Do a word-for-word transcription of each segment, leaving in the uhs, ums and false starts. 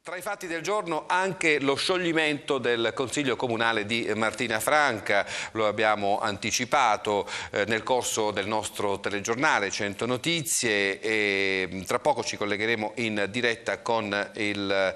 Tra i fatti del giorno anche lo scioglimento del Consiglio Comunale di Martina Franca, lo abbiamo anticipato eh, nel corso del nostro telegiornale cento Notizie e tra poco ci collegheremo in diretta con il...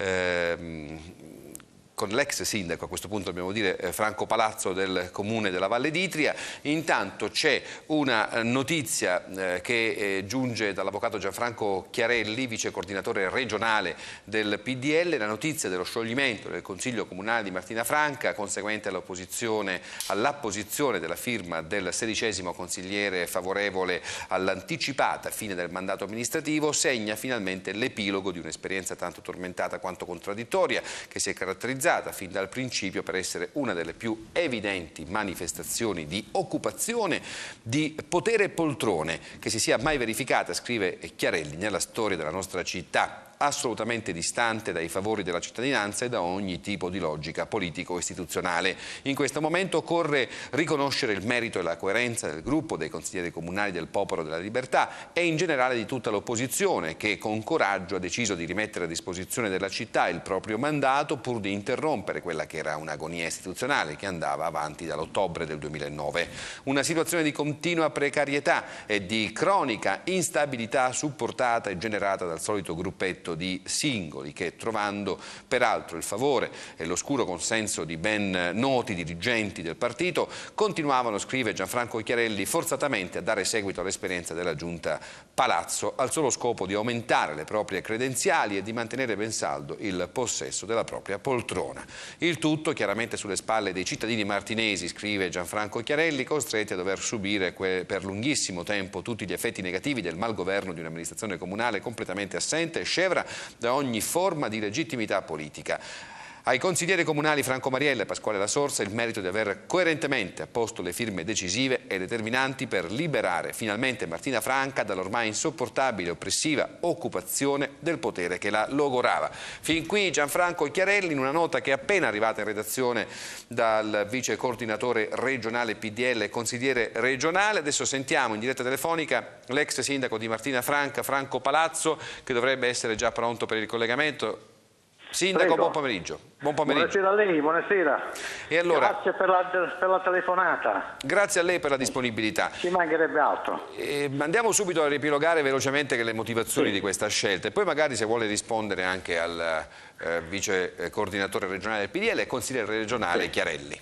Eh, con l'ex sindaco, a questo punto dobbiamo dire Franco Palazzo del comune della Valle d'Itria. Intanto c'è una notizia eh, che eh, giunge dall'avvocato Gianfranco Chiarelli, vice coordinatore regionale del P D L, la notizia dello scioglimento del Consiglio Comunale di Martina Franca, conseguente all'opposizione, all'apposizione della firma del sedicesimo consigliere favorevole all'anticipata fine del mandato amministrativo, segna finalmente l'epilogo di un'esperienza tanto tormentata quanto contraddittoria, che si è caratterizzata fin dal principio per essere una delle più evidenti manifestazioni di occupazione di potere e poltrone che si sia mai verificata, scrive Chiarelli, nella storia della nostra città, assolutamente distante dai favori della cittadinanza e da ogni tipo di logica politico-istituzionale. In questo momento occorre riconoscere il merito e la coerenza del gruppo dei consiglieri comunali del Popolo della Libertà e in generale di tutta l'opposizione che con coraggio ha deciso di rimettere a disposizione della città il proprio mandato pur di interrompere quella che era un'agonia istituzionale che andava avanti dall'ottobre del duemilanove. Una situazione di continua precarietà e di cronica instabilità supportata e generata dal solito gruppetto di singoli che, trovando peraltro il favore e l'oscuro consenso di ben noti dirigenti del partito, continuavano, scrive Gianfranco Chiarelli, forzatamente a dare seguito all'esperienza della giunta Palazzo al solo scopo di aumentare le proprie credenziali e di mantenere ben saldo il possesso della propria poltrona. Il tutto chiaramente sulle spalle dei cittadini martinesi, scrive Gianfranco Chiarelli, costretti a dover subire per lunghissimo tempo tutti gli effetti negativi del malgoverno di un'amministrazione comunale completamente assente e scevra da ogni forma di legittimità politica. Ai consiglieri comunali Franco Mariella e Pasquale La Sorsa il merito di aver coerentemente apposto le firme decisive e determinanti per liberare finalmente Martina Franca dall'ormai insopportabile e oppressiva occupazione del potere che la logorava. Fin qui Gianfranco Chiarelli in una nota che è appena arrivata in redazione dal vice coordinatore regionale P D L e consigliere regionale. Adesso sentiamo in diretta telefonica l'ex sindaco di Martina Franca, Franco Palazzo, che dovrebbe essere già pronto per il collegamento. Sindaco, Prego. buon pomeriggio. Buon pomeriggio. Buonasera a lei, buonasera. E allora, grazie per la, per la telefonata. Grazie a lei per la disponibilità. Ci mancherebbe altro. E andiamo subito a riepilogare velocemente le motivazioni sì. di questa scelta e poi magari se vuole rispondere anche al eh, vice coordinatore regionale del P D L e consigliere regionale sì. Chiarelli.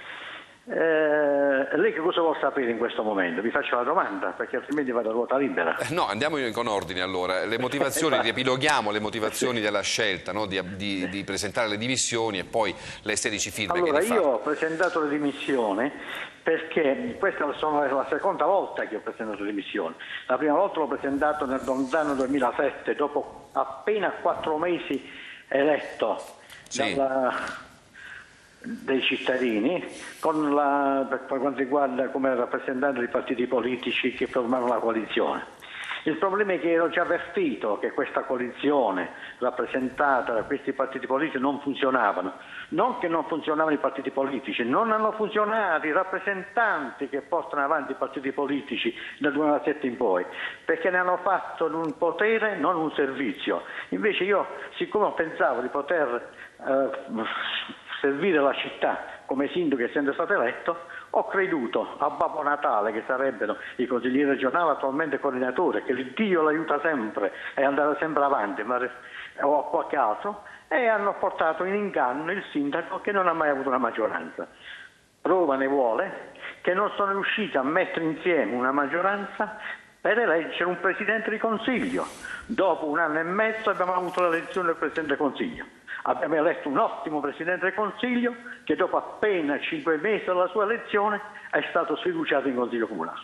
Eh, lei che cosa vuol sapere in questo momento? Vi faccio la domanda perché altrimenti vado a ruota libera. No, andiamo con ordine allora. Le motivazioni, riepiloghiamo le motivazioni sì. della scelta, no? di, di, di presentare le dimissioni e poi le sedici firme allora, che io ho presentato le dimissioni perché questa sono la seconda volta che ho presentato le dimissioni. La prima volta l'ho presentato nel lontano duemilasette, dopo appena quattro mesi eletto sì. dalla... dei cittadini con la, per quanto riguarda come rappresentante dei partiti politici che formavano la coalizione. Il problema è che ero già avvertito che questa coalizione rappresentata da questi partiti politici non funzionavano. Non che non funzionavano i partiti politici, non hanno funzionato i rappresentanti che portano avanti i partiti politici dal duemilasette in poi, perché ne hanno fatto un potere, non un servizio. Invece io, siccome pensavo di poter eh, servire la città come sindaco essendo stato eletto, ho creduto a Babbo Natale, che sarebbero i consiglieri regionali attualmente coordinatori, che Dio l'aiuta sempre e andare sempre avanti, ma, o a qualche altro, e hanno portato in inganno il sindaco che non ha mai avuto una maggioranza. Prova ne vuole che non sono riusciti a mettere insieme una maggioranza per eleggere un Presidente di Consiglio. Dopo un anno e mezzo abbiamo avuto l'elezione del Presidente del Consiglio. Abbiamo eletto un ottimo Presidente del Consiglio che dopo appena cinque mesi dalla sua elezione è stato sfiduciato in Consiglio Comunale.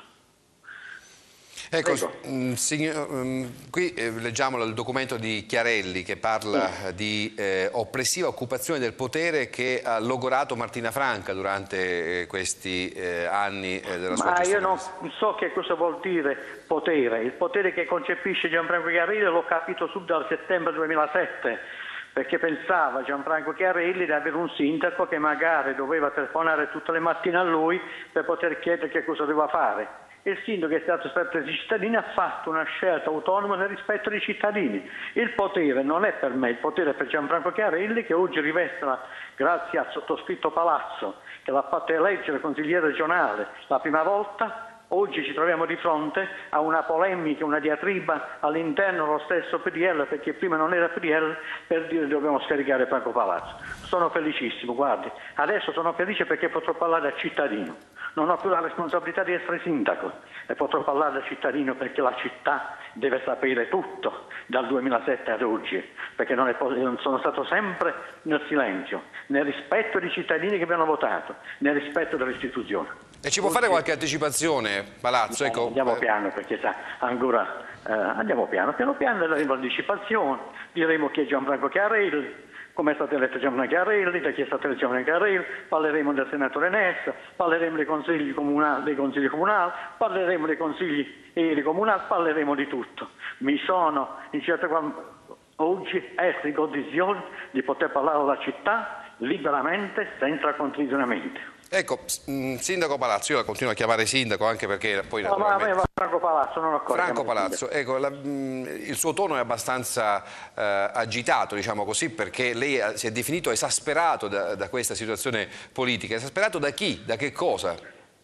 Ecco, mh, signor, mh, qui eh, leggiamo il documento di Chiarelli che parla sì. di eh, oppressiva occupazione del potere che ha logorato Martina Franca durante eh, questi eh, anni eh, della sua Ma gestione. io non so che cosa vuol dire potere. Il potere che concepisce Gianfranco Chiarelli l'ho capito subito dal settembre duemilasette, perché pensava Gianfranco Chiarelli di avere un sindaco che magari doveva telefonare tutte le mattine a lui per poter chiedere che cosa doveva fare. il sindaco che è stato espresso dai cittadini ha fatto una scelta autonoma nel rispetto dei cittadini. Il potere non è per me, il potere è per Gianfranco Chiarelli, che oggi riveste, grazie al sottoscritto Palazzo, che l'ha fatto eleggere consigliere regionale la prima volta. Oggi ci troviamo di fronte a una polemica, una diatriba all'interno dello stesso P D L, perché prima non era P D L, per dire che dobbiamo scaricare Franco Palazzo. Sono felicissimo, guardi, adesso sono felice perché potrò parlare al cittadino. Non ho più la responsabilità di essere sindaco e potrò parlare al cittadino, perché la città deve sapere tutto dal duemilasette ad oggi, perché non, è, non sono stato sempre nel silenzio, nel rispetto dei cittadini che mi hanno votato, nel rispetto delle istituzioni. E ci può fare qualche anticipazione, Palazzo? Ecco. Andiamo piano, perché sa, ancora eh, andiamo piano, piano piano daremo l'anticipazione, diremo chi è Gianfranco Chiarelli, come è stato eletto Gianfranco Chiarelli, da chi è stato eletto Gianfranco Chiarelli, parleremo del senatore Nessa, parleremo dei consigli comunali, dei consigli comunali, parleremo dei consigli eh, comunali, parleremo di tutto. Mi sono in certo qual... oggi essere in condizione di poter parlare alla città liberamente, senza condizionamenti. Ecco, Sindaco Palazzo, io la continuo a chiamare Sindaco anche perché poi... No, ma a me va Franco Palazzo, non ho corretto. Franco Palazzo, ecco, la, mh, il suo tono è abbastanza eh, agitato, diciamo così, perché lei si è definito esasperato da, da questa situazione politica. Esasperato da chi? Da che cosa?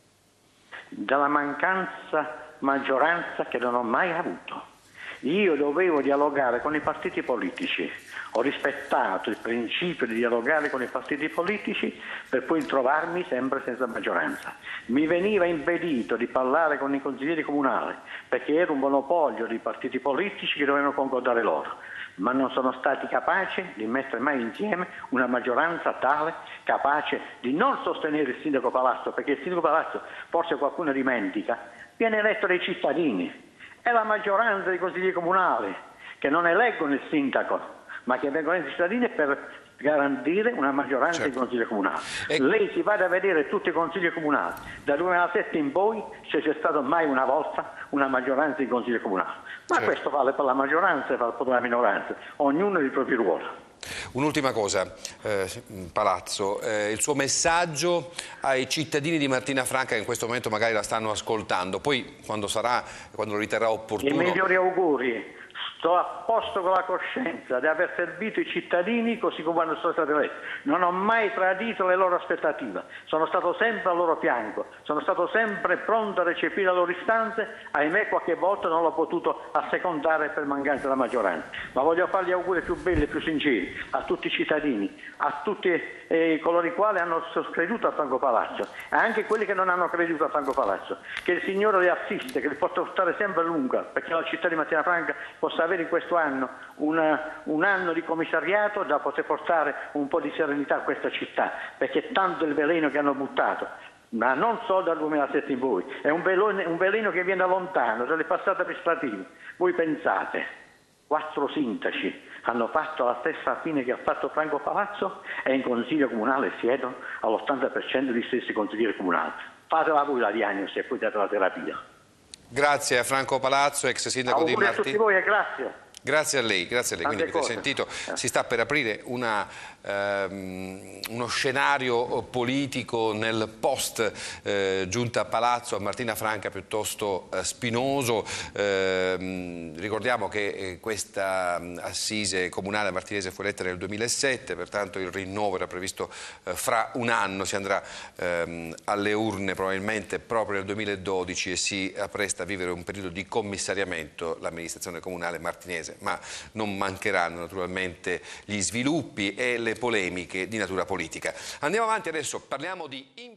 Dalla mancanza maggioranza che non ho mai avuto. Io dovevo dialogare con i partiti politici, ho rispettato il principio di dialogare con i partiti politici per poi trovarmi sempre senza maggioranza. Mi veniva impedito di parlare con i consiglieri comunali perché era un monopolio dei partiti politici che dovevano concordare loro, ma non sono stati capaci di mettere mai insieme una maggioranza tale, capace di non sostenere il sindaco Palazzo, perché il sindaco Palazzo, forse qualcuno dimentica, viene eletto dai cittadini. È la maggioranza dei consigli comunali che non eleggono il sindaco, ma che vengono eletti i cittadini per garantire una maggioranza certo. dei consigli comunali. E... Lei si vada a vedere tutti i consigli comunali, dal duemilasette in poi se c'è stata mai una volta una maggioranza dei consigli comunali. Ma certo. questo vale per la maggioranza e vale per la minoranza, ognuno ha i propri ruoli. Un'ultima cosa, eh, Palazzo, eh, il suo messaggio ai cittadini di Martina Franca che in questo momento magari la stanno ascoltando, poi quando sarà, quando lo riterrà opportuno... I migliori auguri, sto a posto con la coscienza di aver servito i cittadini così come quando sono stato eletto. Non ho mai tradito le loro aspettative, sono stato sempre al loro fianco, sono stato sempre pronto a recepire le loro istanze, ahimè qualche volta non l'ho potuto assecondare per mancanza della maggioranza. Ma voglio fare gli auguri più belli e più sinceri a tutti i cittadini, a tutti eh, coloro i quali hanno creduto a Franco Palazzo e anche quelli che non hanno creduto a Franco Palazzo. Che il Signore li assiste, che li possa portare sempre lunga, perché la città di Martina Franca possa avere in questo anno una, un anno di commissariato da poter portare un po' di serenità a questa città, perché tanto il veleno che hanno buttato, ma non solo dal duemilasette in poi, è un veleno, un veleno che viene da lontano, dalle passate amministrative. Voi pensate, quattro sindaci hanno fatto la stessa fine che ha fatto Franco Palazzo e in consiglio comunale siedono all'ottanta per cento degli stessi consiglieri comunali. Fatela voi la diagnosi e poi date la terapia. Grazie a Franco Palazzo, ex sindaco di Martina. A tutti voi e grazie. Grazie a lei, grazie a lei. Quindi avete sentito, si sta per aprire una, ehm, uno scenario politico nel post eh, giunta a Palazzo a Martina Franca piuttosto eh, spinoso. Eh, ricordiamo che eh, questa assise comunale martinese fu eletta nel duemilasette, pertanto il rinnovo era previsto eh, fra un anno, si andrà ehm, alle urne probabilmente proprio nel duemiladodici e si appresta a vivere un periodo di commissariamento l'amministrazione comunale martinese. Ma non mancheranno naturalmente gli sviluppi e le polemiche di natura politica. Andiamo avanti adesso, parliamo di...